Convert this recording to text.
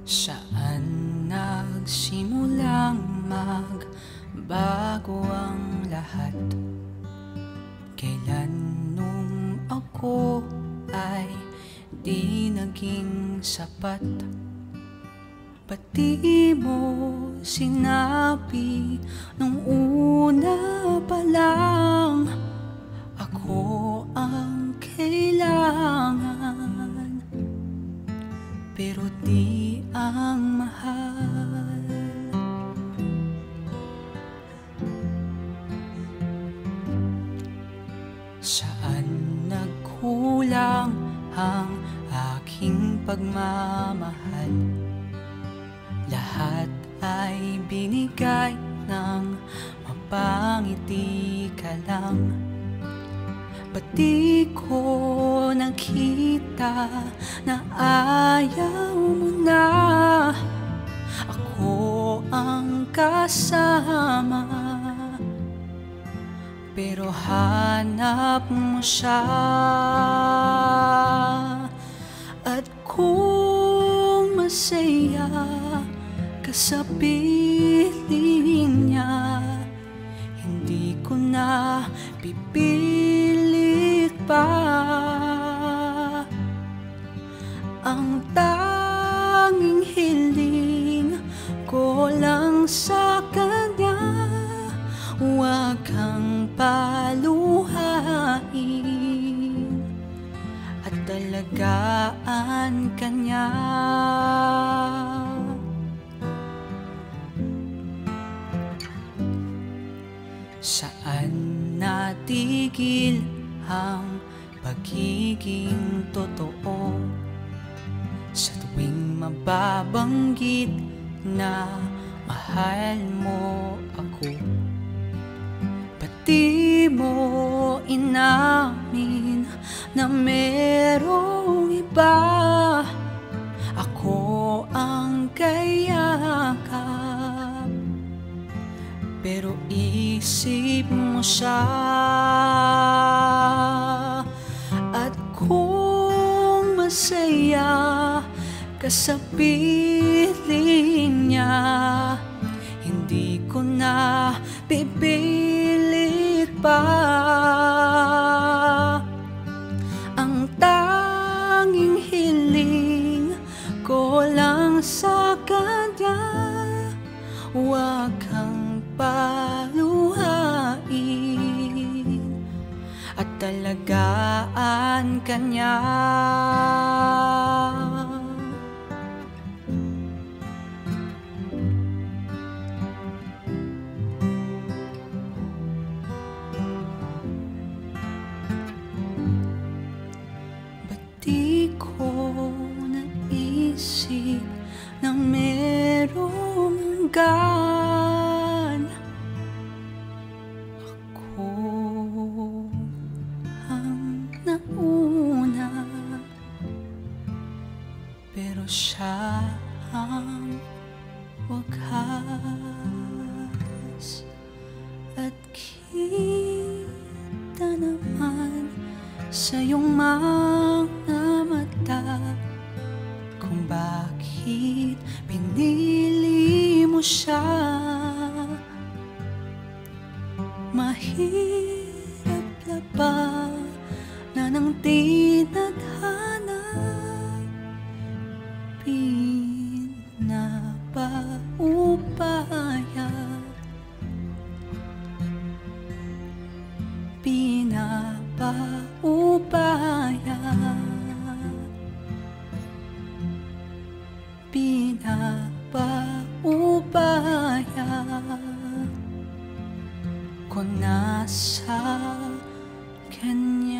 Saan nagsimulang magbago ang lahat? Kailan nung ako ay di naging sapat? Ba't di mo sinabi nung una pa lang ako ang kailangan, pero di ang mahal? Saan nagkulang ang aking pagmamahal? Lahat ay binigay ng mapangiti ka lang. Ba't di ko nakita na ayaw mo na ako ang kasama? Pero hanap mo siya, at kung masaya ka sa piling niya, hindi ko na pipilit pa. Ang tanging hiling ko lang sa kanya, huwag kang paluhain at talagaan ka niya. Saan natigil ang pagiging totoo? Sa tuwing mababanggit na mahal mo ako, ba't di mo inamin na merong iba? Ako ang kayakap, pero isip mo siya. At kung masaya ka sa piling niya, hindi ko na pipilit pa. Ang tanging hiling ko lang sa kanya, huwag kang paluhain at talagaan ka niya. Ba't di ko naisip na merong hanggan? Ako ang nauna, pero siya ang wakas. At kita naman sa iyong mga mata kung bakit pinili mo siya. Mahirap na ba na nang di nadhana? Pinapaubaya, pinapaubaya, pinapaubaya ko na sa kanya.